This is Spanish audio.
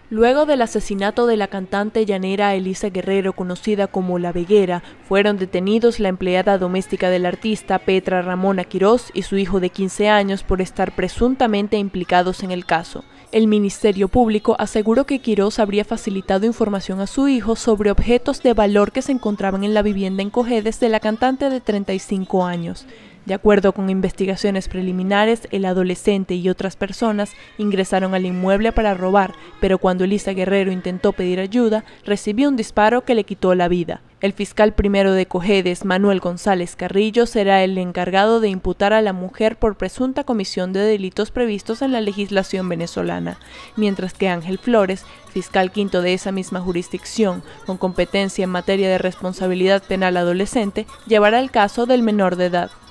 Luego del asesinato de la cantante llanera Elisa Guerrero, conocida como La Veguera, fueron detenidos la empleada doméstica del artista Petra Ramona Quirós y su hijo de 15 años por estar presuntamente implicados en el caso. El Ministerio Público aseguró que Quirós habría facilitado información a su hijo sobre objetos de valor que se encontraban en la vivienda en Cojedes de la cantante de 35 años. De acuerdo con investigaciones preliminares, el adolescente y otras personas ingresaron al inmueble para robar, pero cuando Elisa Guerrero intentó pedir ayuda, recibió un disparo que le quitó la vida. El fiscal primero de Cojedes, Manuel González Carrillo, será el encargado de imputar a la mujer por presunta comisión de delitos previstos en la legislación venezolana, mientras que Ángel Flores, fiscal quinto de esa misma jurisdicción, con competencia en materia de responsabilidad penal adolescente, llevará el caso del menor de edad.